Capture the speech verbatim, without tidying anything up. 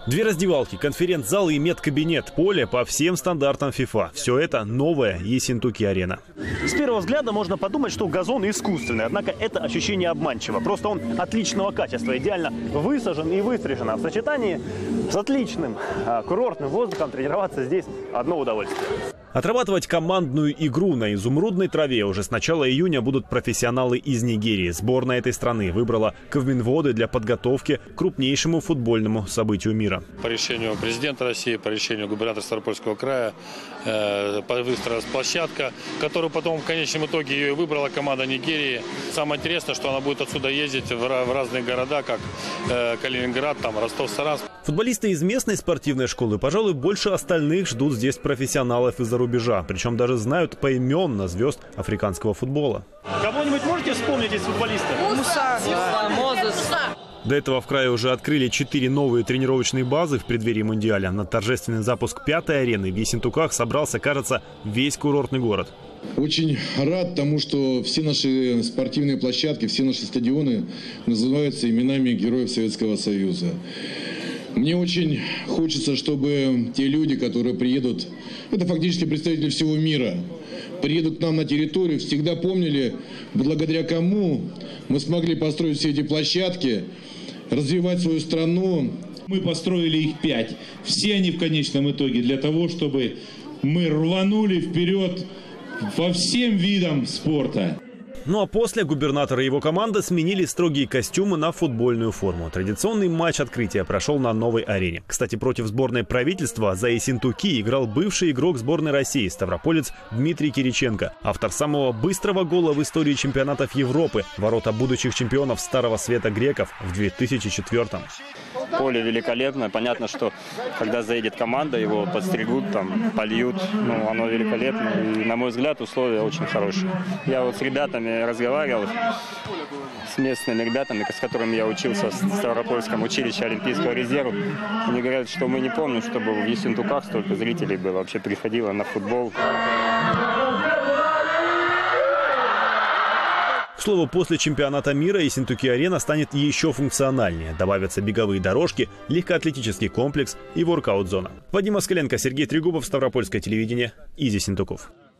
Две раздевалки, конференц-зал и медкабинет, поле по всем стандартам ФИФА. Все это новая Ессентуки-арена. С первого взгляда можно подумать, что газон искусственный, однако это ощущение обманчиво. Просто он отличного качества, идеально высажен и выстрижен. А в сочетании с отличным курортным воздухом тренироваться здесь одно удовольствие. Отрабатывать командную игру на изумрудной траве уже с начала июня будут профессионалы из Нигерии. Сборная этой страны выбрала Ковминводы для подготовки к крупнейшему футбольному событию мира. По решению президента России, по решению губернатора Ставропольского края э, выстроилась площадка, которую потом в конечном итоге ее выбрала команда Нигерии. Самое интересное, что она будет отсюда ездить в, в разные города, как э, Калининград, там, Ростов-Саранск. Футболисты из местной спортивной школы, пожалуй, больше остальных ждут здесь профессионалов из-за рубежа. Причем даже знают поименно звезд африканского футбола. Кого-нибудь можете вспомнить из футболистов? Муса, Мозес. До этого в крае уже открыли четыре новые тренировочные базы в преддверии Мундиаля. На торжественный запуск пятой арены в Ессентуках собрался, кажется, весь курортный город. Очень рад тому, что все наши спортивные площадки, все наши стадионы называются именами героев Советского Союза. Мне очень хочется, чтобы те люди, которые приедут, это фактически представители всего мира, приедут к нам на территорию, всегда помнили, благодаря кому мы смогли построить все эти площадки, развивать свою страну. Мы построили их пять. Все они в конечном итоге для того, чтобы мы рванули вперед по всем видам спорта. Ну а после губернатор и его команда сменили строгие костюмы на футбольную форму. Традиционный матч открытия прошел на новой арене. Кстати, против сборной правительства за Ессентуки играл бывший игрок сборной России, ставрополец Дмитрий Кириченко. Автор самого быстрого гола в истории чемпионатов Европы. Ворота будущих чемпионов Старого Света греков в две тысячи четвёртом. Поле великолепное. Понятно, что когда заедет команда, его подстригут, там, польют. Ну, оно великолепно. И, на мой взгляд, условия очень хорошие. Я вот с ребятами разговаривал, с местными ребятами, с которыми я учился в Ставропольском училище Олимпийского резерва. Они говорят, что мы не помним, чтобы в Ессентуках столько зрителей бы вообще приходило на футбол. К слову, после чемпионата мира Ессентуки-арена станет еще функциональнее. Добавятся беговые дорожки, легкоатлетический комплекс и воркаут-зона. Вадим Москаленко, Сергей Трегубов, Ставропольское телевидение, из Ессентуков.